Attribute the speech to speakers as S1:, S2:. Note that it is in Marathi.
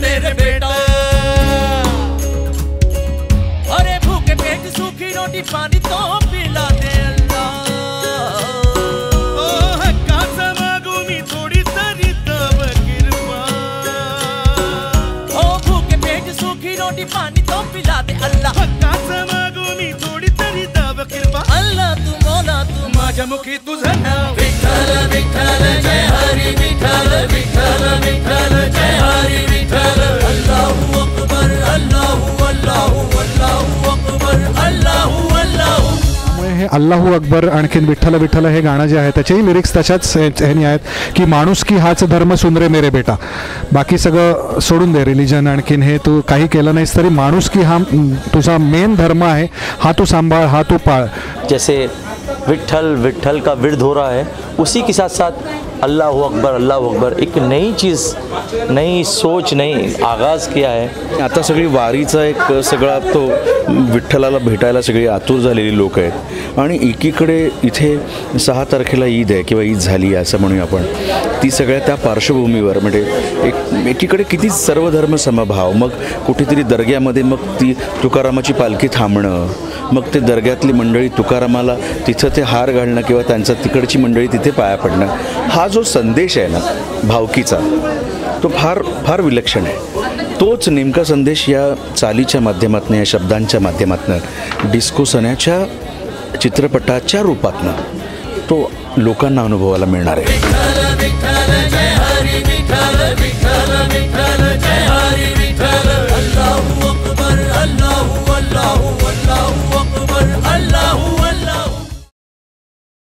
S1: मेरे बेटा। अरे भूखे पेट सूखी रोटी पानी तो पिला दे अल्लाह। ओ हक्काचा मागू मी थोडी तरी तव कृपा। ओ भूखे पेट सूखी रोटी पानी तो पिला दे अल्लाह। हक्काचा मागू मी थोडी तरी तव कृपा। अल्लाह तू मौला तू माझ्या मुखी तुझं नाव। विठ्ठल विठ्ठल जय हरी विठ्ठल विठ्ठल विठ्ठल जय हरी विठ्ठल। अल्लाहू अकबर अल्लाहू अल्लाहू अल्लाहू अकबर अल्लाहू अल्लाहू।
S2: हे अल्लाहू अकबर आणखीन विठ्ठल विठ्ठल हे गाणं जे आहे त्याचेही लिरिक्स तशाच ह्यानी आहेत की माणूस की हाच धर्म सुंदरे मेरे बेटा। बाकी सगळं सोडून दे, रिलिजन आणखीन हे तू काही केलं नाहीस तरी माणूस की हा तुझा मेन धर्म आहे, हा तू सांभाळ, हा तू पाळ।
S3: जैसे विठ्ठल विठ्ठल का विरध हो रहा है, उसी के साथ साथ अल्लाह अकबर एक नई चीज़, नई सोच, नई आगाज़ किया है।
S4: आता सगळी वारीचा एक सगळा तो विठ्ठलाला भेटायला सगळी आतुर झालेली लोक आहेत आणि एकीकडे इथे 6 तारखेला ईद आहे किंवा ईद झाली असं म्हणूया आपण, ती सगळ्या त्या पार्श्वभूमीवर म्हणजे एकीकडे किती सर्वधर्म समभाव, मग कुठेतरी दर्ग्यामध्ये मग ती तुकारामाची पालखी थांबणं, मग ते दर्ग्यातली मंडळी तुकारामाला तिथं ते हार घालणं किंवा त्यांचा तिकडची मंडळी तिथे पाया पडणं, हा जो संदेश आहे ना भावकीचा तो फार फार विलक्षण आहे। तोच नेमका संदेश या चालीच्या माध्यमातून, या शब्दांच्या माध्यमातून, डिस्को सण्याच्या चित्रपटाच्या रूपातनं तो लोकांना अनुभवायला मिळणार आहे।